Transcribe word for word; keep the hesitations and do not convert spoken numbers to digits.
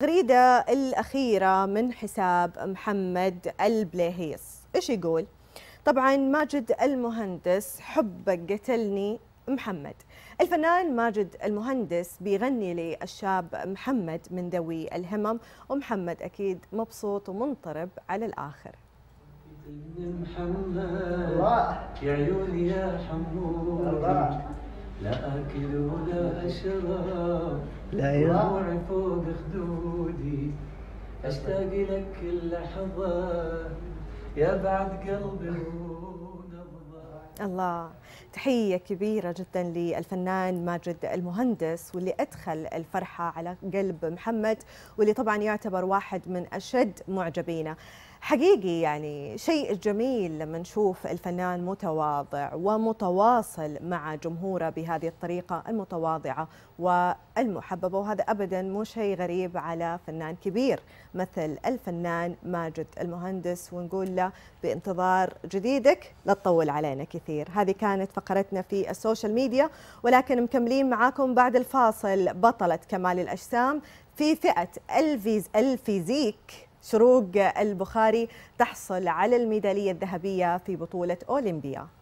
التغريدة الأخيرة من حساب محمد البليهيس إيش يقول؟ طبعا ماجد المهندس حبك قتلني محمد. الفنان ماجد المهندس بيغني للشاب محمد من ذوي الهمم، ومحمد أكيد مبسوط ومنطرب على الآخر. محمد يا عيوني يا حمودي، لا أكل ولا أشرب، دموعي فوق خدودي، أشتاق لك كل لحظة يا بعد قلبي ونبضة. الله، تحية كبيرة جدا للفنان ماجد المهندس، واللي أدخل الفرحة على قلب محمد، واللي طبعا يعتبر واحد من أشد معجبينه. حقيقي يعني شيء جميل لما نشوف الفنان متواضع ومتواصل مع جمهوره بهذه الطريقة المتواضعة والمحببة، وهذا أبدا مو شيء غريب على فنان كبير مثل الفنان ماجد المهندس، ونقول له بانتظار جديدك لا تطول علينا كثير. هذه كانت فقرتنا في السوشيال ميديا، ولكن مكملين معاكم بعد الفاصل. بطلة كمال الأجسام في فئة الفيز الفيزيك شروق البخاري تحصل على الميدالية الذهبية في بطولة أولمبيا.